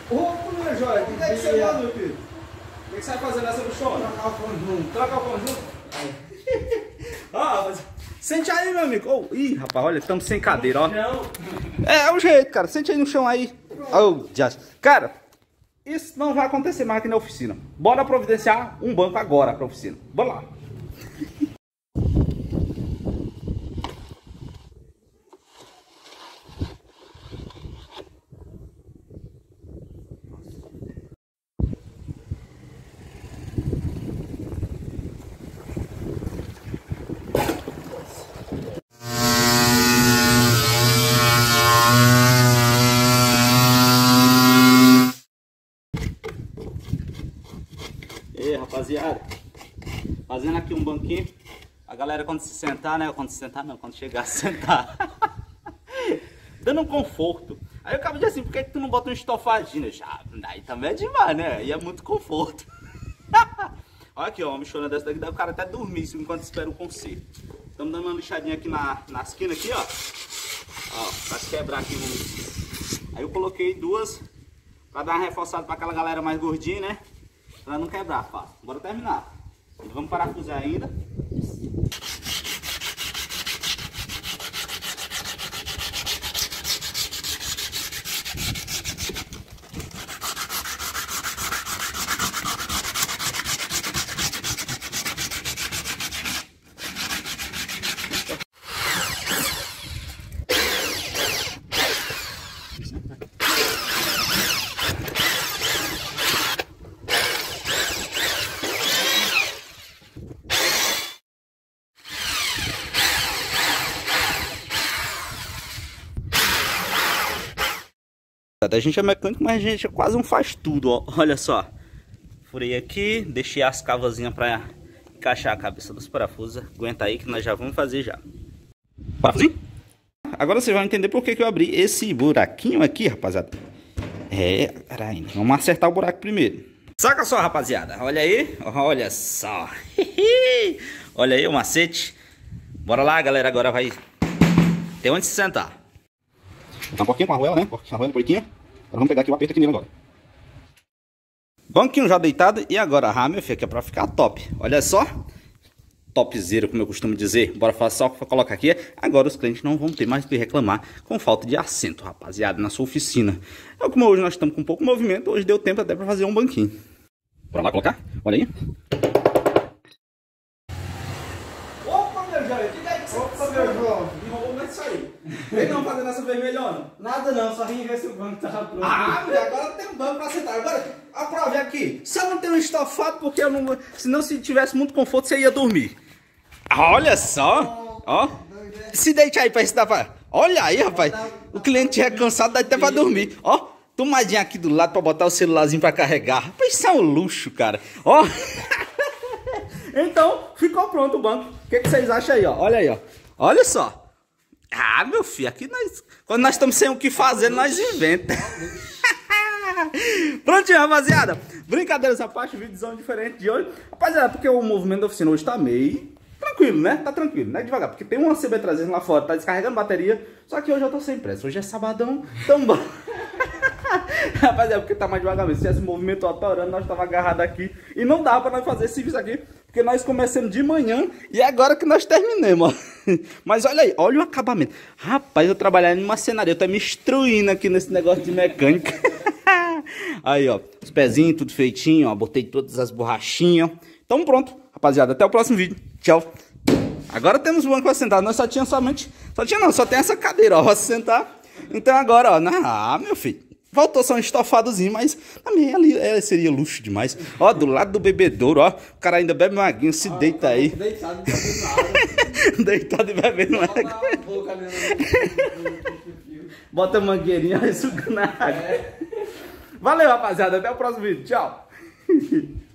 Ô, minha joia, o que é que você manda, meu filho? O que é que você vai fazer nessa bichona? Trocar o conjunto. Trocar o conjunto? Ó, sente aí, meu amigo. Oh, ih, rapaz, olha, estamos sem cadeira, ó. É o jeito, cara. Sente aí no chão aí. Oh, cara, isso não vai acontecer mais aqui na oficina. Bora providenciar um banco agora pra oficina. Bora lá. E aí, rapaziada, fazendo aqui um banquinho. A galera quando se sentar, né? Quando se sentar não, quando chegar a sentar. Dando um conforto. Aí eu acabo de assim, por que tu não bota um estofadinho? Já, aí também é demais, né? Aí é muito conforto. Olha aqui, ó, uma bichona dessa daqui, dá o cara até dormir enquanto espera o conserto. Estamos dando uma lixadinha aqui na esquina aqui, ó. Ó, pra quebrar aqui um. Aí eu coloquei duas pra dar uma reforçada pra aquela galera mais gordinha, né? Pra não quebrar, fácil. Bora terminar. Vamos parafusar ainda. A gente é mecânico, mas a gente quase não faz tudo, ó. Olha só. Furei aqui, deixei as cavazinhas pra encaixar a cabeça dos parafusos. Aguenta aí que nós já vamos fazer já. Parafusinho? Agora vocês vão entender por que eu abri esse buraquinho aqui, rapaziada. Peraí, vamos acertar o buraco primeiro. Saca só, rapaziada. Olha aí, olha só. Olha aí o macete. Bora lá, galera, agora vai ter onde se sentar. Botar um pouquinho com a arruela, né? A arruela, porquinha. Agora vamos pegar aqui o aperto aqui nele agora. Banquinho já deitado. E agora, meu filho, aqui é pra ficar top. Olha só. Topzera, como eu costumo dizer. Bora fazer só colocar aqui. Agora os clientes não vão ter mais o que reclamar com falta de assento, rapaziada, na sua oficina. É como hoje nós estamos com pouco movimento. Hoje deu tempo até pra fazer um banquinho. Bora lá colocar? Olha aí. Opa, meu Jair, que é isso? Opa, meu João. Enrolou isso aí. Vem não fazendo essa vermelhona? Nada não, só vim ver se o banco tava pronto. Ah, mulher, agora tem um banco pra sentar. Agora, aprove aqui. Se eu não tenho um estofado, porque eu não. Senão, se tivesse muito conforto, você ia dormir. Olha só. Ó. Se deite aí pra estudar. Olha aí, rapaz. O cliente é cansado, dá até pra dormir. Ó. Tomadinha aqui do lado pra botar o celularzinho pra carregar. Rapaz, isso é um luxo, cara. Ó. Então, ficou pronto o banco. O que vocês acham aí, ó? Olha aí, ó. Olha só. Ah, meu filho, aqui nós... Quando nós estamos sem o que fazer, nós inventamos. Prontinho, rapaziada. Brincadeiras à parte, vídeozão diferente de hoje. Rapaziada, porque o movimento da oficina hoje tá meio... tranquilo, né? Tá tranquilo, né? Devagar, porque tem uma CB300 lá fora, tá descarregando bateria. Só que hoje eu tô sem pressa. Hoje é sabadão, tão bom. Rapaziada, porque tá mais devagar mesmo. Se tivesse movimento autorando, nós tava agarrado aqui. E não dá pra nós fazer esse serviço aqui, porque nós começamos de manhã e agora que nós terminamos, ó. Mas olha aí, olha o acabamento. Rapaz, eu trabalhando em uma cenaria, eu tô me instruindo aqui nesse negócio de mecânica. Aí, ó, os pezinhos, tudo feitinho, ó. Botei todas as borrachinhas. Então pronto, rapaziada, até o próximo vídeo. Tchau. Agora temos o banco pra sentar. Nós só tinha somente... Só tem essa cadeira, ó, pra sentar. Então agora, ó, meu filho. Faltou só um estofadozinho, mas também ali seria luxo demais. Ó, do lado do bebedouro, ó. O cara ainda bebe uma aguinha, se deita aí. Deitado e bebendo água. Deitado e bebendo água. Bota a mangueirinha e sugando a água. Valeu, rapaziada. Até o próximo vídeo. Tchau.